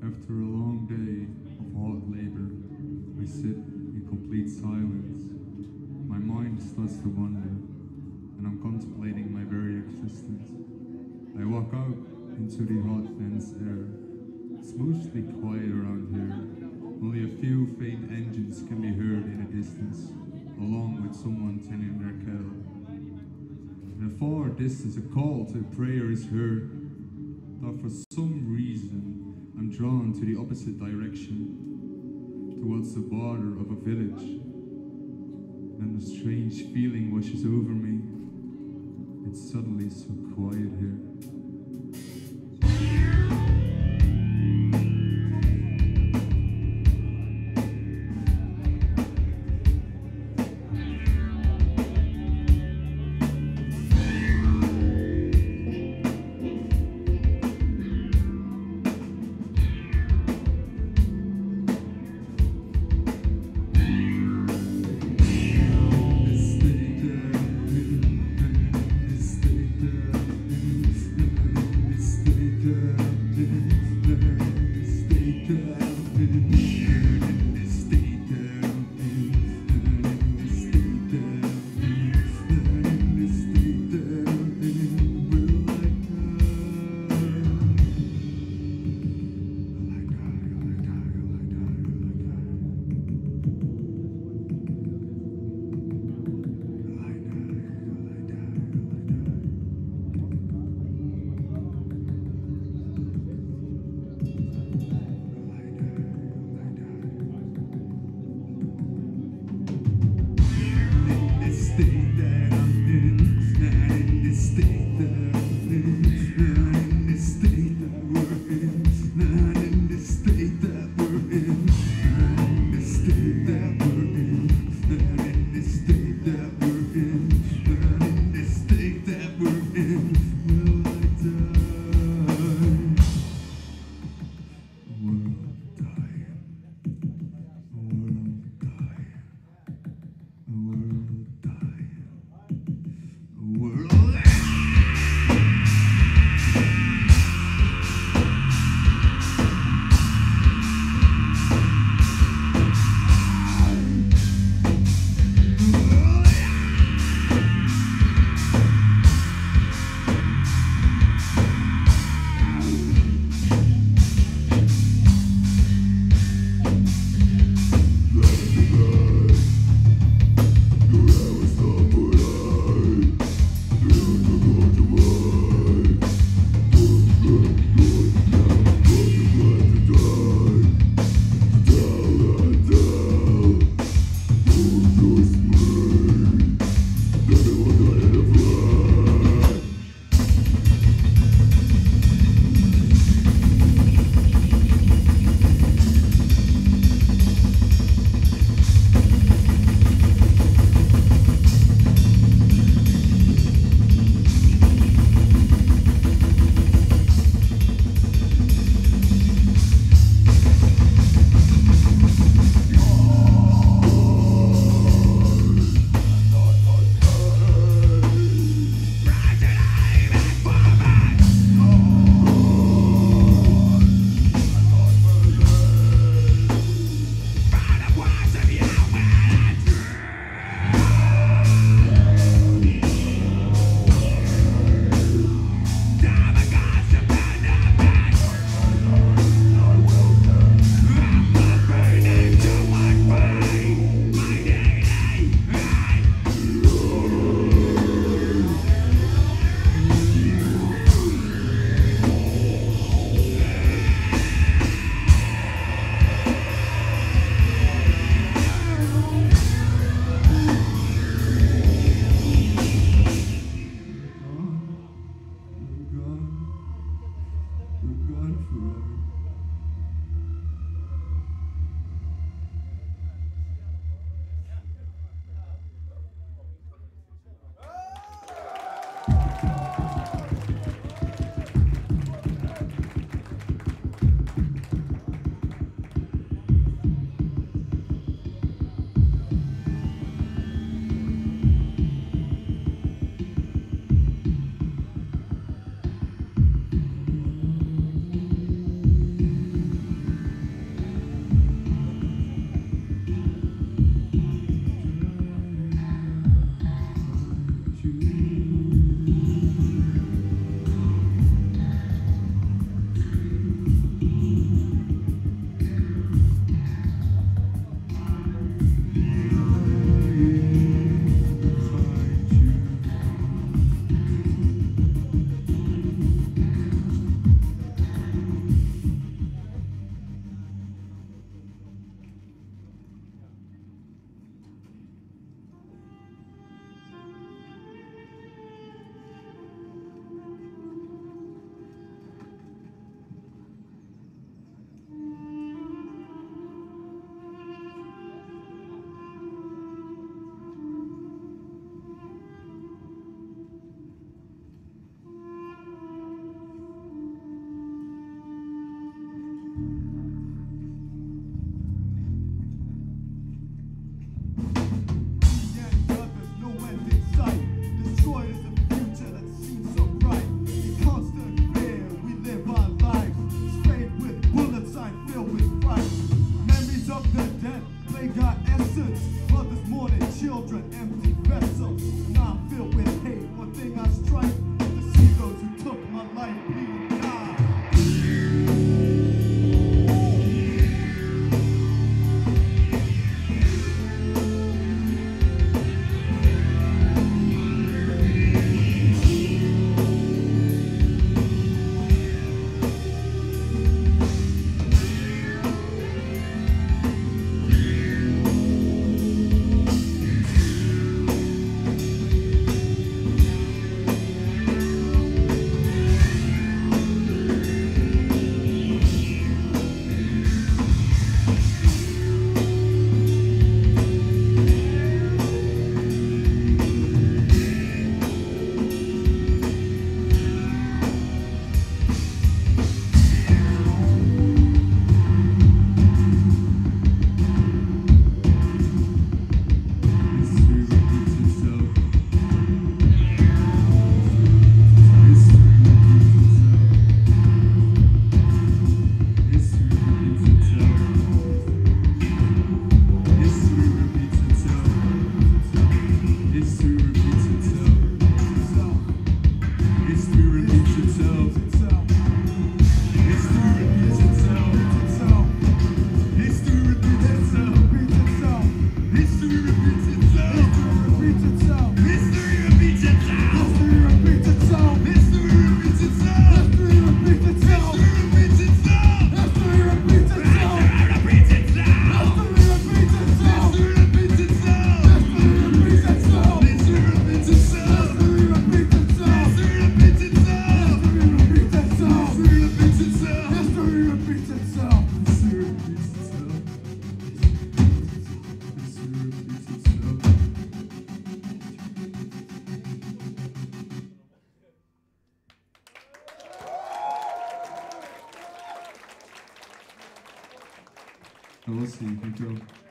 After a long day of hard labor, I sit in complete silence. My mind starts to wander, and I'm contemplating my very existence. I walk out into the hot, dense air. It's mostly quiet around here. Only a few faint engines can be heard in the distance, along with someone tending their kettle. In the far distance, a call to prayer is heard, but for some reason, I'm drawn to the opposite direction, towards the border of a village. And a strange feeling washes over me. It's suddenly so quiet here. of the dead, they got essence. Mothers mourning children, empty vessels. Now I'm filled with hate. One thing I strike to see those who took my life bleed and die. I will see you. Thank you.